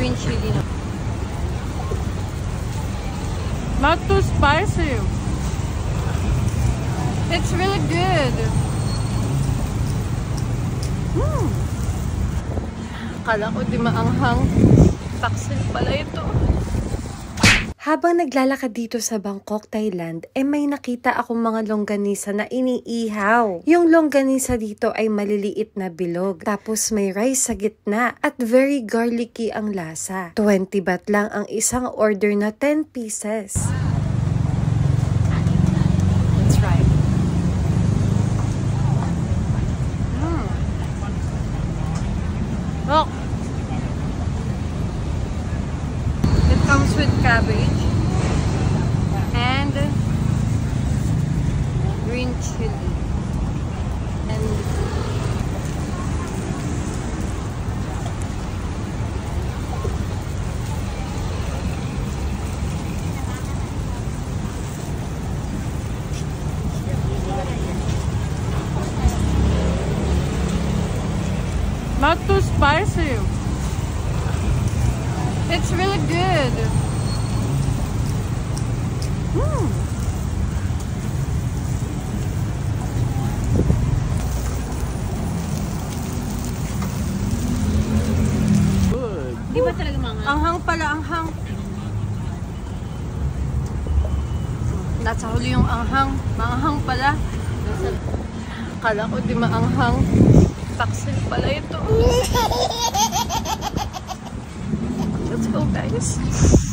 green chili na. Not too spicy. It's really good. Akala ko di maanghang. Taksil pala ito. Habang naglalakad dito sa Bangkok, Thailand, may nakita akong mga longganisa na iniihaw. Yung longganisa dito ay maliliit na bilog, tapos may rice sa gitna at very garlicky ang lasa. 20 baht lang ang isang order na 10 pieces. Let's try. Oh! It comes with cabbage and green chili and not too spicy. It's really good. Good. Di ba talaga mga? Anghang pala, anghang. Nasa huli yung anghang. Maanghang pala. Akala ko di maanghang. Taksil pala ito. Let's go, guys.